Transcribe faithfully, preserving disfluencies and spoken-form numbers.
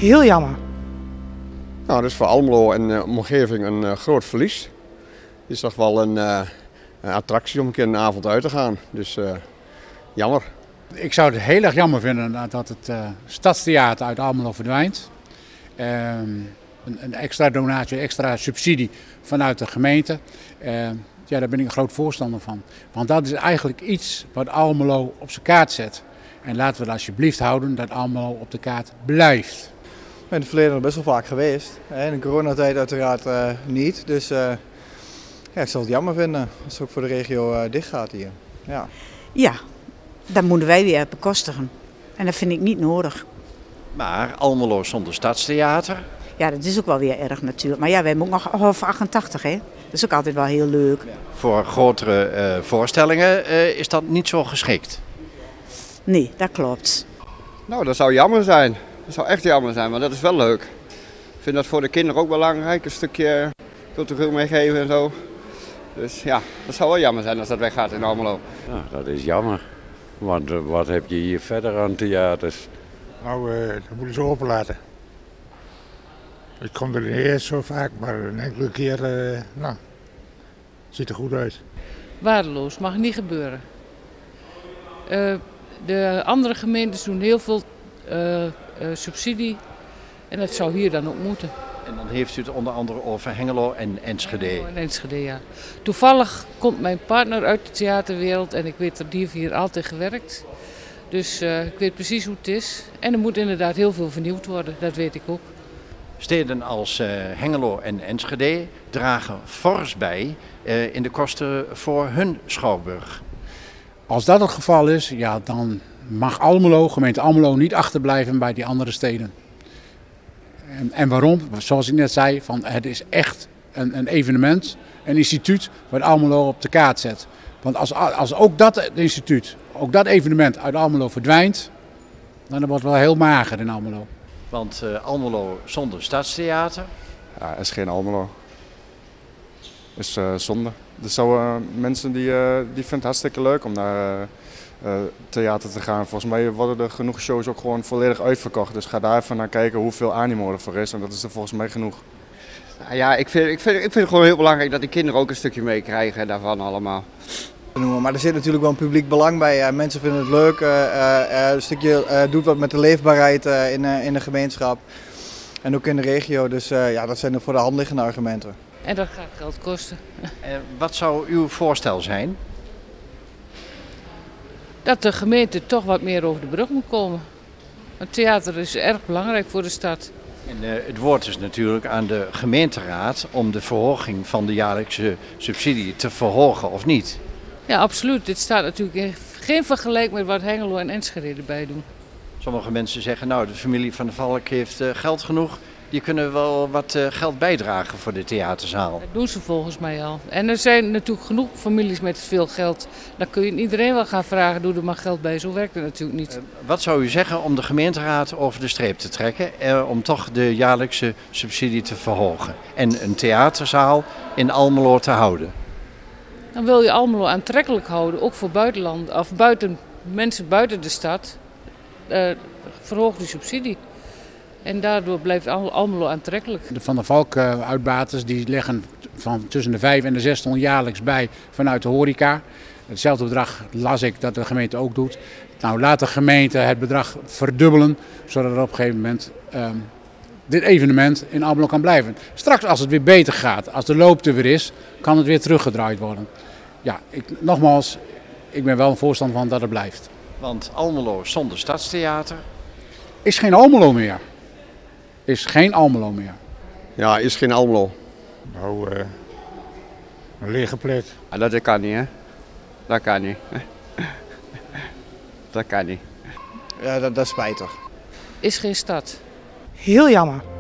Heel jammer. Nou, dat is voor Almelo en de omgeving een uh, groot verlies. Het is toch wel een, uh, een attractie om een keer een avond uit te gaan. Dus uh, jammer. Ik zou het heel erg jammer vinden dat het uh, Stadstheater uit Almelo verdwijnt. Uh, een, een extra donatie, een extra subsidie vanuit de gemeente. Uh, ja, daar ben ik een groot voorstander van. Want dat is eigenlijk iets wat Almelo op zijn kaart zet. En laten we het alsjeblieft houden dat Almelo op de kaart blijft. Ik ben in het verleden nog best wel vaak geweest. In de coronatijd uiteraard uh, niet. Dus uh, ja, ik zal het jammer vinden als het ook voor de regio uh, dicht gaat hier. Ja. Ja, dat moeten wij weer bekostigen. En dat vind ik niet nodig. Maar Almelo zonder Stadstheater? Ja, dat is ook wel weer erg natuurlijk. Maar ja, wij hebben ook nog half achtentachtig, hè. Dat is ook altijd wel heel leuk. Ja. Voor grotere uh, voorstellingen uh, is dat niet zo geschikt? Nee, dat klopt. Nou, dat zou jammer zijn. Dat zou echt jammer zijn, maar dat is wel leuk. Ik vind dat voor de kinderen ook belangrijk. Een stukje cultureel meegeven en zo. Dus ja, dat zou wel jammer zijn als dat weggaat in Almelo. Ja, dat is jammer. Want uh, wat heb je hier verder aan theaters? Nou, uh, dat moeten ze openlaten. Ik kom er niet eerst zo vaak, maar een enkele keer, uh, nou, het ziet er goed uit. Waardeloos, mag niet gebeuren. Uh, de andere gemeentes doen heel veel uh, uh, subsidie en dat zou hier dan ook moeten. En dan heeft u het onder andere over Hengelo en Enschede. Hengelo en Enschede, ja. Toevallig komt mijn partner uit de theaterwereld en ik weet dat die heeft hier altijd gewerkt. Dus uh, ik weet precies hoe het is. En er moet inderdaad heel veel vernieuwd worden, dat weet ik ook. Steden als uh, Hengelo en Enschede dragen fors bij uh, in de kosten voor hun schouwburg. Als dat het geval is, ja, dan mag Almelo, gemeente Almelo, niet achterblijven bij die andere steden. En, en waarom? Zoals ik net zei, van, het is echt een, een evenement, een instituut wat Almelo op de kaart zet. Want als, als ook dat instituut, ook dat evenement uit Almelo verdwijnt, dan wordt het wel heel mager in Almelo. Want uh, Almelo zonder Stadstheater? Ja, is geen Almelo. Is uh, zonde. Er zou uh, mensen die, uh, die vinden het hartstikke leuk om naar uh, uh, theater te gaan. Volgens mij worden er genoeg shows ook gewoon volledig uitverkocht. Dus ga daar even naar kijken hoeveel animo er voor is. En dat is er volgens mij genoeg. Nou ja, ik vind, ik, vind, ik vind het gewoon heel belangrijk dat die kinderen ook een stukje meekrijgen daarvan allemaal. Maar er zit natuurlijk wel een publiek belang bij. Mensen vinden het leuk. Uh, uh, een stukje uh, doet wat met de leefbaarheid uh, in, uh, in de gemeenschap. En ook in de regio. Dus uh, ja, dat zijn er voor de hand liggende argumenten. En dat gaat geld kosten. Uh, wat zou uw voorstel zijn? Dat de gemeente toch wat meer over de brug moet komen. Het theater is erg belangrijk voor de stad. En uh, het woord is natuurlijk aan de gemeenteraad om de verhoging van de jaarlijkse subsidie te verhogen of niet. Ja, absoluut. Dit staat natuurlijk in geen vergelijk met wat Hengelo en Enschede erbij doen. Sommige mensen zeggen, nou, de familie van de Valk heeft uh, geld genoeg. Die kunnen wel wat uh, geld bijdragen voor de theaterzaal. Dat doen ze volgens mij al. En er zijn natuurlijk genoeg families met veel geld. Dan kun je iedereen wel gaan vragen, doe er maar geld bij. Zo werkt het natuurlijk niet. Uh, wat zou u zeggen om de gemeenteraad over de streep te trekken? Uh, om toch de jaarlijkse subsidie te verhogen. En een theaterzaal in Almelo te houden? Dan wil je Almelo aantrekkelijk houden, ook voor buitenland, of buiten, mensen buiten de stad. Uh, verhoog die subsidie. En daardoor blijft Almelo aantrekkelijk. De Van der Valk uh, uitbaters die leggen van tussen de vijf en de zes ton jaarlijks bij vanuit de horeca. Hetzelfde bedrag las ik dat de gemeente ook doet. Nou, laat de gemeente het bedrag verdubbelen, zodat er op een gegeven moment um, dit evenement in Almelo kan blijven. Straks als het weer beter gaat, als de loop er weer is, kan het weer teruggedraaid worden. Ja, ik, nogmaals, ik ben wel een voorstander van dat het blijft. Want Almelo zonder Stadstheater? Is geen Almelo meer. Is geen Almelo meer. Ja, is geen Almelo. Nou, uh, een lege plek. Ja, dat kan niet, hè. Dat kan niet. Dat kan niet. Ja, dat, dat is spijtig. Is geen stad. Heel jammer.